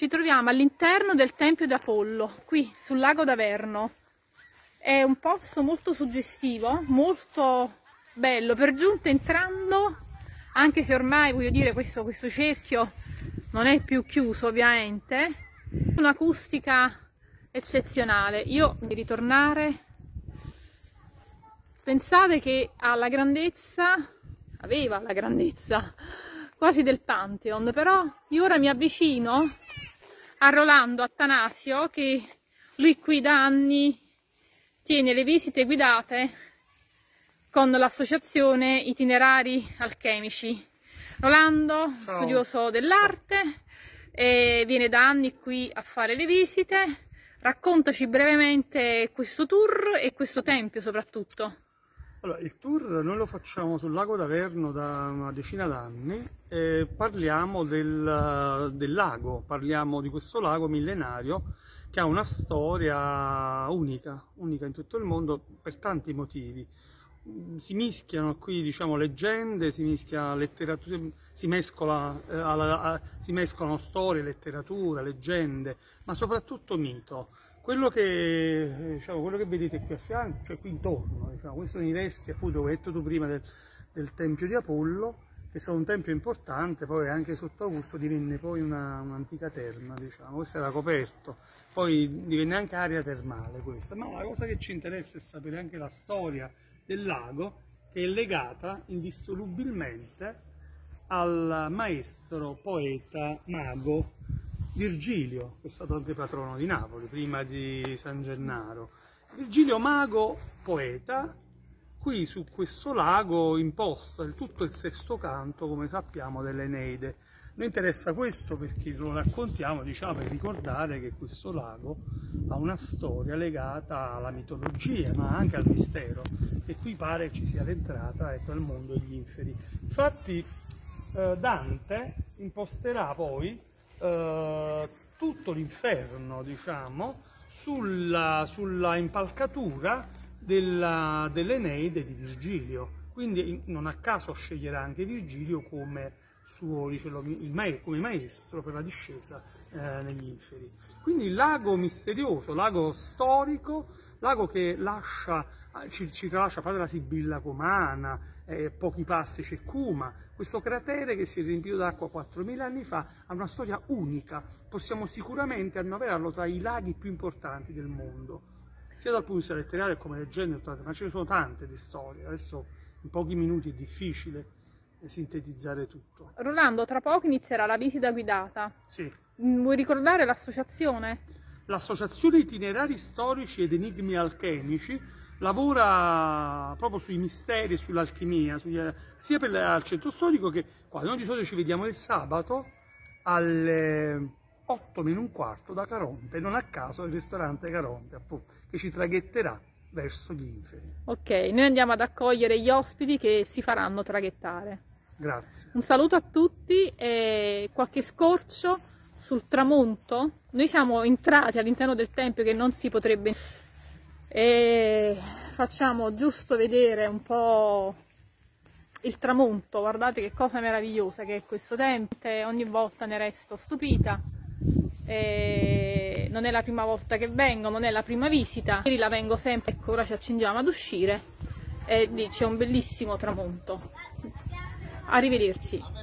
Ci troviamo all'interno del Tempio di Apollo, qui sul lago d'Averno. È un posto molto suggestivo, molto bello. Per giunta entrando, anche se ormai, voglio dire, questo cerchio non è più chiuso ovviamente, un'acustica eccezionale. Io di ritornare, pensate che ha la grandezza, aveva la grandezza quasi del Pantheon, però io ora mi avvicino a Rolando Attanasio, che lui qui da anni tiene le visite guidate con l'associazione Itinerari Alchemici. Rolando, ciao, studioso dell'arte, viene da anni qui a fare le visite. Raccontaci brevemente questo tour e questo tempio soprattutto. Allora, il tour noi lo facciamo sul lago d'Averno da una decina d'anni e parliamo del lago, parliamo di questo lago millenario che ha una storia unica in tutto il mondo per tanti motivi. Si mischiano qui, diciamo, leggende, si mischia letteratura, si mescolano storie, letteratura, leggende, ma soprattutto mito. Quello che vedete qui a fianco, cioè qui intorno, diciamo, questi sono i resti, appunto, come hai detto tu prima, del Tempio di Apollo, che è stato un tempio importante, poi anche sotto Augusto divenne poi un'antica terma, diciamo. Questo era coperto, poi divenne anche area termale questa, ma la cosa che ci interessa è sapere anche la storia del lago, che è legata indissolubilmente al maestro, poeta, mago Virgilio, che è stato anche patrono di Napoli prima di San Gennaro. Virgilio, mago, poeta, qui su questo lago imposta tutto il sesto canto, come sappiamo, dell'Eneide. Noi interessa questo perché lo raccontiamo, diciamo, per ricordare che questo lago ha una storia legata alla mitologia, ma anche al mistero, e qui pare ci sia l'entrata, ecco, al mondo degli inferi. Infatti Dante imposterà poi tutto l'inferno, diciamo, sulla impalcatura dell'Eneide di Virgilio. Quindi non a caso sceglierà anche Virgilio come suo, come maestro per la discesa negli inferi. Quindi il lago misterioso, lago storico, lago che ci tralascia Padre Sibilla Comana, pochi passi c'è Cuma. Questo cratere che si è riempito d'acqua 4000 anni fa ha una storia unica, possiamo sicuramente annoverarlo tra i laghi più importanti del mondo, sia dal punto di vista letterario come leggende, ma ce ne sono tante di storie. Adesso in pochi minuti è difficile sintetizzare tutto. Rolando, tra poco inizierà la visita guidata. Sì. Vuoi ricordare l'associazione? L'Associazione Itinerari Storici ed Enigmi Alchemici lavora proprio sui misteri e sull'alchimia, sia al centro storico che qua. Noi di solito ci vediamo il sabato alle 8 meno un quarto da Caronte, non a caso il ristorante Caronte, appunto, che ci traghetterà verso gli inferi. Ok, noi andiamo ad accogliere gli ospiti che si faranno traghettare. Grazie. Un saluto a tutti e qualche scorcio sul tramonto. Noi siamo entrati all'interno del tempio che non si potrebbe, e facciamo giusto vedere un po' il tramonto. Guardate che cosa meravigliosa che è questo tempio, ogni volta ne resto stupita. Non è la prima volta che vengo, non è la prima visita, ieri la vengo sempre. Ecco, ora ci accingiamo ad uscire e c'è un bellissimo tramonto. Arrivederci.